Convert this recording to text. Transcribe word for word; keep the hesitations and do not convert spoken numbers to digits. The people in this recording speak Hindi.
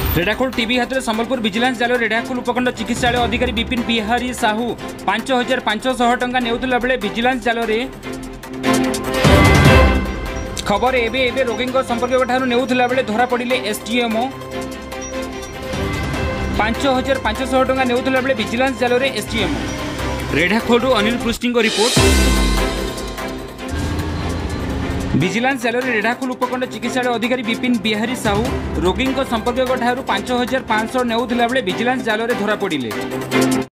रेढाखोल टीबी हाथ में संबलपुर विजिलेंस जाल रेढाखोल उपखंड चिकित्सालय अधिकारी विपिन बिहारी साहू पांच हजार पांचश टंका नेउथिला बेले विजिलेंस जाल खबर एबे एबे रोगी संपर्क ठार नेउथिला बेले धरा पड़े एसडीएमओ पांच हजार पांचश टंका नेउथिला बेले विजिलेंस जाल एसडीएमओ रेढाखोल अनिल पृष्टि रिपोर्ट विजिलेंस जाल रेढाखोल उपखंड चिकित्सालय अधिकारी विपिन बिहारी साहू रोगी संपर्क ठार पांच हजार पांचश नेउथिला बेले विजिलेंस जाल धरा पड़े।